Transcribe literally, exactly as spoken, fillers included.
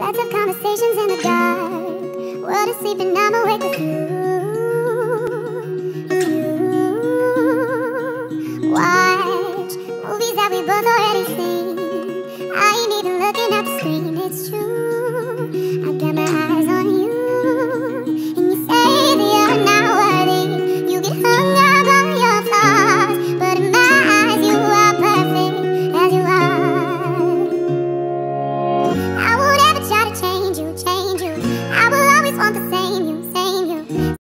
Lots of conversations in the dark. World is sleeping, I'm awake with you.